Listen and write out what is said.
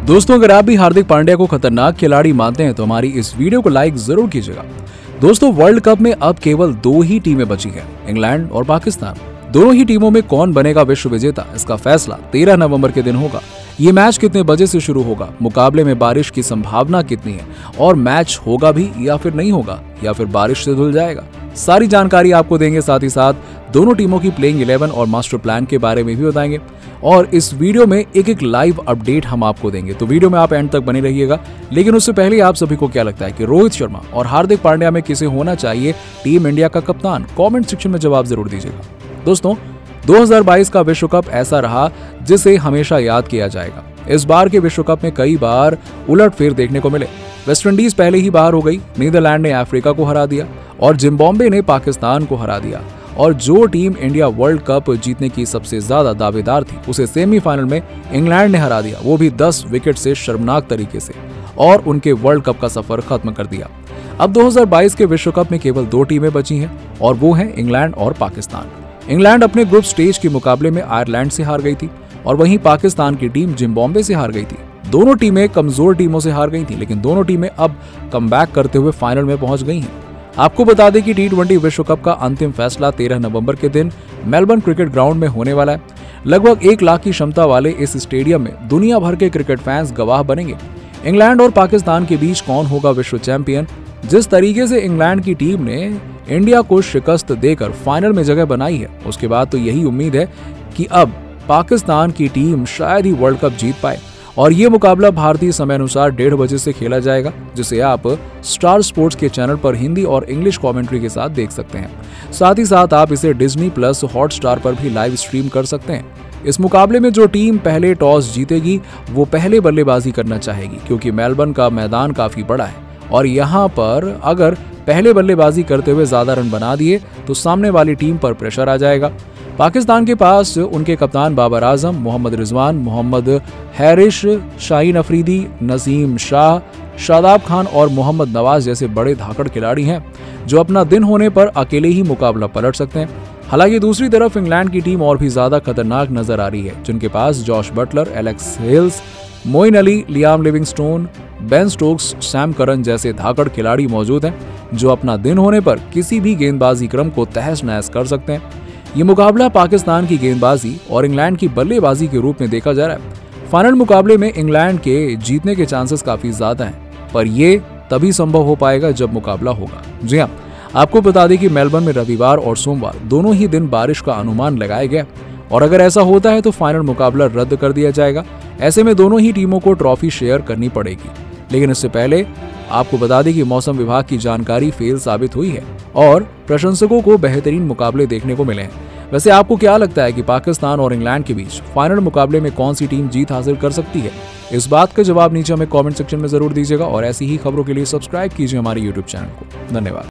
दोस्तों, अगर आप भी हार्दिक पांड्या को खतरनाक खिलाड़ी मानते हैं तो हमारी इस वीडियो को लाइक जरूर कीजिएगा। दोस्तों, वर्ल्ड कप में अब केवल 2 ही टीमें बची हैं, इंग्लैंड और पाकिस्तान। दोनों ही टीमों में कौन बनेगा विश्व विजेता, इसका फैसला 13 नवंबर के दिन होगा। ये मैच कितने बजे से शुरू होगा, मुकाबले में बारिश की संभावना कितनी है और मैच होगा भी या फिर नहीं होगा या फिर बारिश से धुल जाएगा, सारी जानकारी आपको देंगे। साथ ही साथ दोनों टीमों की प्लेइंग 11 और मास्टर प्लान के बारे में भी बताएंगे और इस वीडियो में एक लाइव अपडेट हम आपको देंगे, तो वीडियो में आप एंड तक बने रहिएगा। लेकिन उससे पहले आप सभी को क्या लगता है कि रोहित शर्मा और हार्दिक पांड्या में किसे होना चाहिए टीम इंडिया का कप्तान? कमेंट सेक्शन में जवाब जरूर दीजिएगा। दोस्तों, 2022 का विश्व कप ऐसा रहा जिसे हमेशा याद किया जाएगा। इस बार के विश्व कप में कई बार उलटफेर देखने को मिले। वेस्टइंडीज पहले ही बाहर हो गई, नीदरलैंड ने अफ्रीका को हरा दिया और जिम्बाब्वे ने पाकिस्तान को हरा दिया। और जो टीम इंडिया वर्ल्ड कप जीतने की सबसे ज्यादा दावेदार थी, उसे सेमीफाइनल में इंग्लैंड ने हरा दिया, वो भी 10 विकेट से शर्मनाक तरीके से, और उनके वर्ल्ड कप का सफर खत्म कर दिया। अब 2022 के विश्व कप में केवल 2 टीमें बची हैं और वो हैं इंग्लैंड और पाकिस्तान। इंग्लैंड अपने ग्रुप स्टेज के मुकाबले में आयरलैंड से हार गई थी और वहीं पाकिस्तान की टीम जिम्बाब्वे से हार गई थी। दोनों टीमें कमजोर टीमों से हार गई थी, लेकिन दोनों टीमें अब कमबैक करते हुए फाइनल में पहुंच गई हैं। आपको बता दें कि T20 विश्व कप का अंतिम फैसला 13 नवंबर के दिन मेलबर्न क्रिकेट ग्राउंड में होने वाला है। लगभग 1 लाख की क्षमता वाले इस स्टेडियम में दुनिया भर के क्रिकेट फैंस गवाह बनेंगे। इंग्लैंड और पाकिस्तान के बीच कौन होगा विश्व चैंपियन? जिस तरीके से इंग्लैंड की टीम ने इंडिया को शिकस्त देकर फाइनल में जगह बनाई है, उसके बाद तो यही उम्मीद है कि अब पाकिस्तान की टीम शायद ही वर्ल्ड कप जीत पाए। और ये मुकाबला भारतीय समय अनुसार 1:30 बजे से खेला जाएगा, जिसे आप स्टार स्पोर्ट्स के चैनल पर हिंदी और इंग्लिश कमेंट्री के साथ देख सकते हैं। साथ ही साथ आप इसे डिज्नी प्लस हॉटस्टार पर भी लाइव स्ट्रीम कर सकते हैं। इस मुकाबले में जो टीम पहले टॉस जीतेगी वो पहले बल्लेबाजी करना चाहेगी, क्योंकि मेलबर्न का मैदान काफी बड़ा है और यहाँ पर अगर पहले बल्लेबाजी करते हुए ज्यादा रन बना दिए तो सामने वाली टीम पर प्रेशर आ जाएगा। पाकिस्तान के पास उनके कप्तान बाबर आजम, मोहम्मद रिजवान, मोहम्मद हैरिश, शाहीन अफरीदी, नसीम शाह, शादाब खान और मोहम्मद नवाज जैसे बड़े धाकड़ खिलाड़ी हैं जो अपना दिन होने पर अकेले ही मुकाबला पलट सकते हैं। हालांकि दूसरी तरफ इंग्लैंड की टीम और भी ज्यादा खतरनाक नजर आ रही है, जिनके पास Jos Buttler, Alex Hales, Moeen Ali, Liam Livingstone, Ben Stokes, Sam Curran जैसे धाकड़ खिलाड़ी मौजूद हैं जो अपना दिन होने पर किसी भी गेंदबाजी क्रम को तहस नहस कर सकते हैं। ये मुकाबला पाकिस्तान की गेंदबाजी और इंग्लैंड की बल्लेबाजी के रूप में देखा जा रहा है। फाइनल मुकाबले में इंग्लैंड के जीतने के चांसेस काफी ज्यादा हैं, पर ये तभी संभव हो पाएगा जब मुकाबला होगा। जी हाँ, आपको बता दें कि मेलबर्न में रविवार और सोमवार दोनों ही दिन बारिश का अनुमान लगाया गया और अगर ऐसा होता है तो फाइनल मुकाबला रद्द कर दिया जाएगा। ऐसे में दोनों ही टीमों को ट्रॉफी शेयर करनी पड़ेगी। लेकिन इससे पहले आपको बता दें कि मौसम विभाग की जानकारी फेल साबित हुई है और प्रशंसकों को बेहतरीन मुकाबले देखने को मिले हैं। वैसे आपको क्या लगता है कि पाकिस्तान और इंग्लैंड के बीच फाइनल मुकाबले में कौन सी टीम जीत हासिल कर सकती है? इस बात का जवाब नीचे हमें कमेंट सेक्शन में जरूर दीजिएगा और ऐसी ही खबरों के लिए सब्सक्राइब कीजिए हमारे YouTube चैनल को। धन्यवाद।